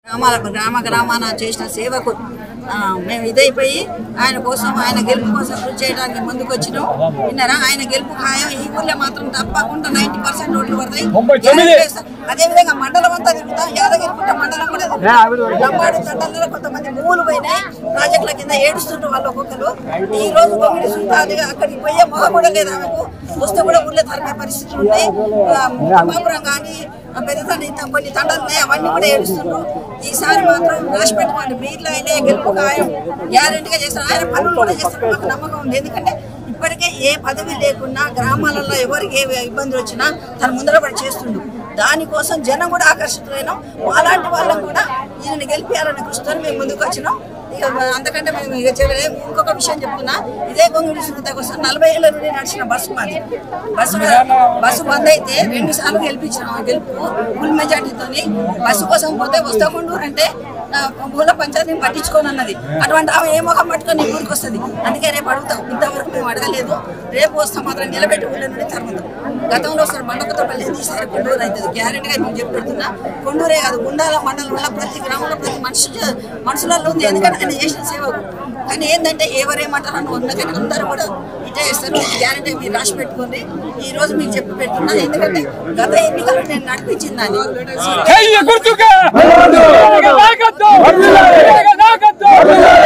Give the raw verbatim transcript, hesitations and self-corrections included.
గ్రామాలకు గ్రామ గ్రామాన చేసిన సేవకు మేము ఇదైపోయి ఆయన కోసం ఆయన గెలుపు కోసం కృషి చేయడానికి ముందుకు వచ్చినాం. విన్నారా? ఆయన గెలుపు ఖాయం. ఈ ఊళ్ళో మాత్రం తప్పకుండా నైన్టీ పర్సెంట్ ఓట్లు పడతాయి. అదేవిధంగా మండలం అంతా తిరుగుతాం. యాదగిరిగుట్ట మండలం కూడా లంబాడి తండలలో కొంతమంది భూములు పోయినాయి. ప్రాజెక్టుల కింద ఏడుస్తుంటారు వాళ్ళు ఒక్కొక్కరు. ఈ రోజు తొమ్మిది సుల్తాదిగా అక్కడికి పోయే మొహం కూడా లేదు ఆమెకు. వస్తే కూడా ఊళ్ళో తరిమే పరిస్థితులు ఉన్నాయి. అమ్మాపురం కానీ పెద్ద తండ్రి కొన్ని తండలు ఉన్నాయి, అవన్నీ కూడా ఏడుస్తుండ్రు. ఈసారి మాత్రం రాసి పెట్టుకోండి. మీట్లో అయినా గెలుపు ఖాయం గ్యారెంటీగా చేస్తారు. ఆయన పనులు కూడా చేస్తారు. మాకు నమ్మకం ఉంది. ఎందుకంటే ఇప్పటికే ఏ పదవి లేకున్నా గ్రామాలలో ఎవరికి ఏ ఇబ్బందులు వచ్చినా తన ముందర పడి చేస్తుండ్రు. దానికోసం జనం కూడా ఆకర్షితులైనాం. అలాంటి వాళ్ళని కూడా ఈయనని గెలిపించాలని కృషితో మేము ముందుకు వచ్చినాం. ఇక అంతకంటే మేము ఇక చేయలేదు. ఇంకొక విషయం చెప్తున్నా, ఇదే గొంగుడి సునీత కోసం నలభై ఏళ్ళ నుండి నడిచిన బస్సు మాది. బస్సు బస్సు బంద్ అయితే రెండు సార్లు గెలిపించినాం. గెలుపు ఫుల్ మెజార్టీతో బస్సు కోసం పోతే వస్తాకుండూరు అంటే ఊళ్ళో పంచాయతీని పట్టించుకొని అన్నది. అటువంటి ఆమె ఏ మొహం పట్టుకొని ఊరికి వస్తుంది. అందుకే రేపు అడుగుతాం. ఇంతవరకు మేము అడగలేదు. రేపు వస్తాం మాత్రం నిలబెట్టి ఊళ్ళో నుండి తరుగుతాం. గతంలో వస్తారు మండపతో వెళ్ళేది, ఈసారి కొండూరు అవుతుంది. గ్యారెంటీగా నేను చెప్పి పెడుతున్నా. కొండూరే కాదు, గుండాల మండలం వల్ల ప్రతి గ్రామంలో ప్రతి మనిషి మనుషులలో ఉంది. ఎందుకంటే ఆయన చేసిన సేవకు. కానీ ఏంటంటే ఎవరేమంటారు అని ఉన్నా కానీ అందరూ కూడా ఇదే చేస్తారు. గ్యారెంటీ మీరు రాసి పెట్టుకోండి. ఈ రోజు మీకు చెప్పి పెట్టుకున్నా. ఎందుకంటే గత ఎన్నికలు నేను నడిపించిందని గుర్తుగా